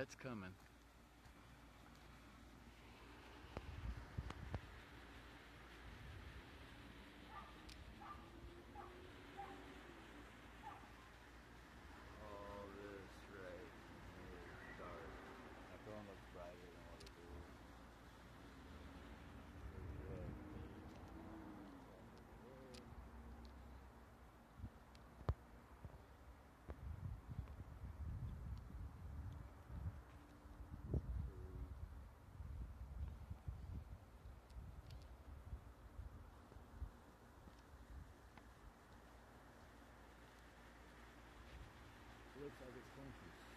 it's coming. All this right here is dark. That one looks brighter than what it is. Looks like it's going to